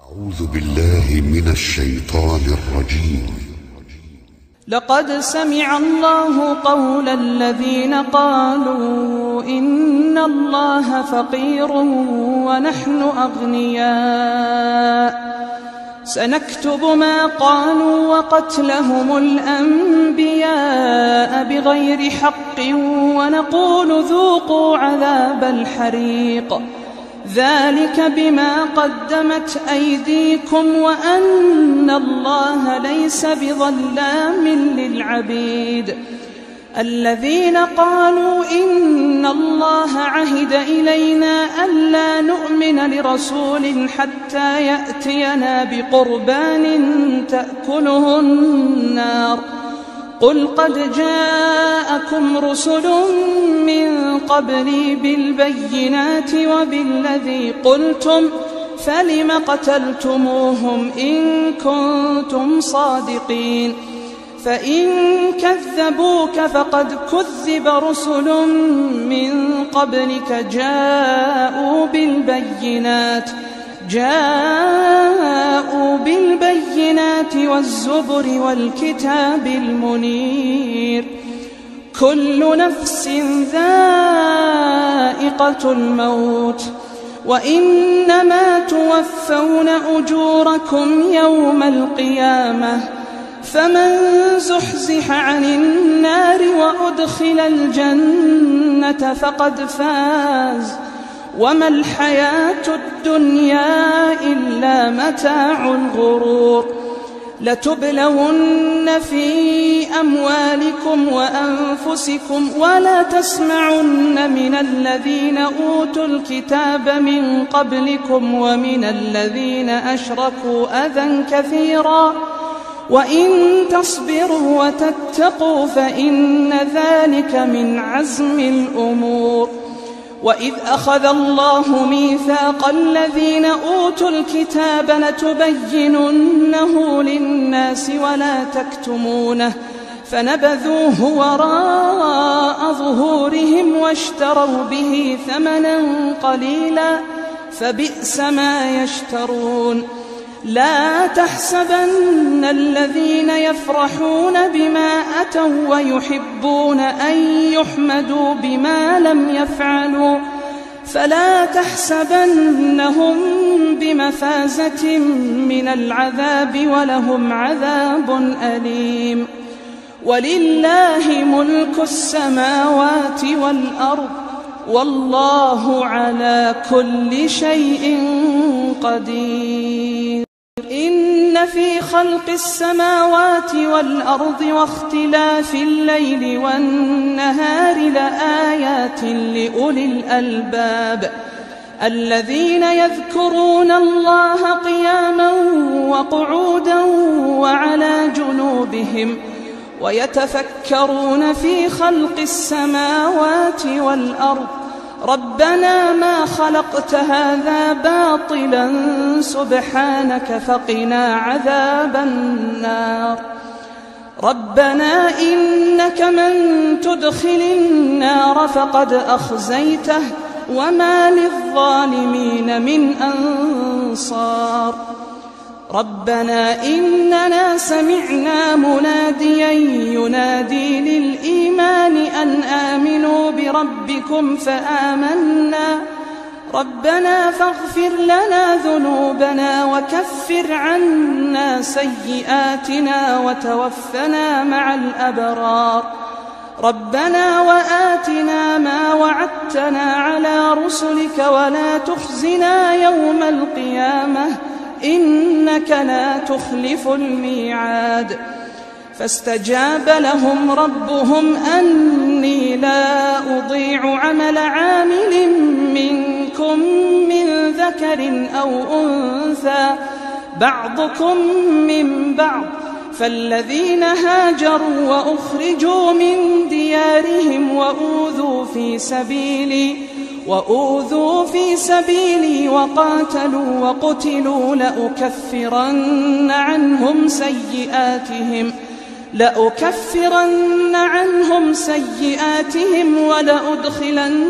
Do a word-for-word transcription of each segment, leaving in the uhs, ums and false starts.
أعوذ بالله من الشيطان الرجيم. لقد سمع الله قول الذين قالوا إن الله فقير ونحن أغنياء سنكتب ما قالوا وقتلهم الأنبياء بغير حق ونقول ذوقوا عذاب الحريق ذلك بما قدمت أيديكم وأن الله ليس بظلام للعبيد. الذين قالوا إن الله عهد إلينا ألا نؤمن لرسول حتى يأتينا بقربان تأكله النار قل قد جاءكم رسل من قبلي بالبينات وبالذي قلتم فلم قتلتموهم إن كنتم صادقين فإن كذبوك فقد كذب رسل من قبلك جاءوا بالبينات جاءوا بالبينات والزبر والكتاب المنير كل نفس ذائقة الموت وإنما توفون أجوركم يوم القيامة فمن زحزح عن النار وأدخل الجنة فقد فاز وما الحياة الدنيا إلا متاع الغرور. لتبلون في أموالكم وأنفسكم ولا تسمعن من الذين أوتوا الكتاب من قبلكم ومن الذين أشركوا أذى كثيرا وإن تصبروا وتتقوا فإن ذلك من عزم الأمور. وإذ أخذ الله ميثاق الذين أوتوا الكتاب لتبيننه للناس ولا تكتمونه فنبذوه وراء ظهورهم واشتروا به ثمنا قليلا فبئس ما يشترون. لا تحسبن الذين يفرحون بما أتوا ويحبون أن يحمدوا بما لم يفعلوا فلا تحسبنهم بمفازة من العذاب ولهم عذاب أليم. ولله ملك السماوات والأرض والله على كل شيء قدير. إن في خلق السماوات والأرض واختلاف الليل والنهار لآيات لأولي الألباب الذين يذكرون الله قياما وقعودا وعلى جنوبهم ويتفكرون في خلق السماوات والأرض ربنا ما خلقت هذا باطلا سبحانك فقنا عذاب النار. ربنا إنك من تدخل النار فقد أخزيته وما للظالمين من أنصار. ربنا إننا سمعنا مناديا ينادي للإيمان أن آمنوا بربكم فآمنا ربنا فاغفر لنا ذنوبنا وكفر عنا سيئاتنا وتوفنا مع الأبرار. ربنا وآتنا ما وعدتنا على رسلك ولا تخزنا يوم القيامة إنك لا تخلف الميعاد. فاستجاب لهم ربهم أني لا أضيع عمل عامل منكم من ذكر أو أنثى بعضكم من بعض فالذين هاجروا وأخرجوا من ديارهم وأوذوا في سبيلي وأوذوا في سبيلي وقاتلوا وقتلوا لأكفرن عنهم سيئاتهم لأكفرن عنهم سيئاتهم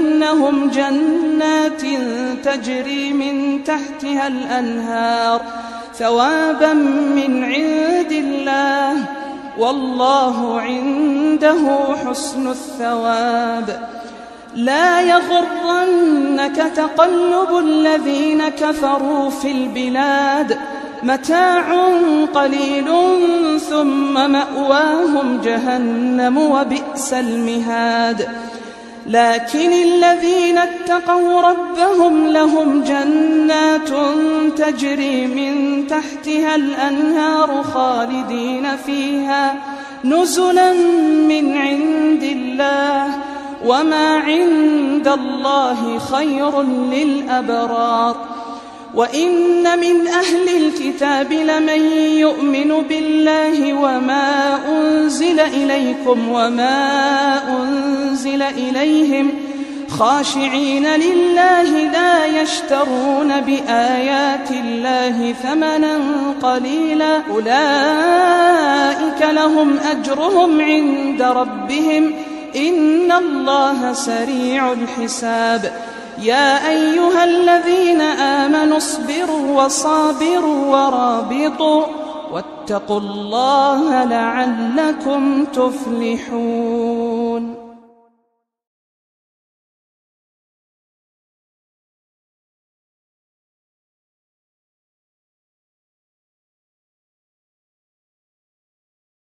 ولأدخلنهم جنات تجري من تحتها الأنهار ثوابا من عند الله والله عنده حسن الثواب. لا يغرنك تقلب الذين كفروا في البلاد متاع قليل ثم مأواهم جهنم وبئس المهاد. لكن الذين اتقوا ربهم لهم جنات تجري من تحتها الأنهار خالدين فيها نزلا من عند الله وما عند الله خير للأبرار. وإن من أهل الكتاب لمن يؤمن بالله وما أنزل إليكم وما أنزل إليهم خاشعين لله لا يشترون بآيات الله ثمنا قليلا أولئك لهم أجرهم عند ربهم إن الله سريع الحساب. يا أيها الذين آمنوا اصبروا وصابروا ورابطوا واتقوا الله لعلكم تفلحون.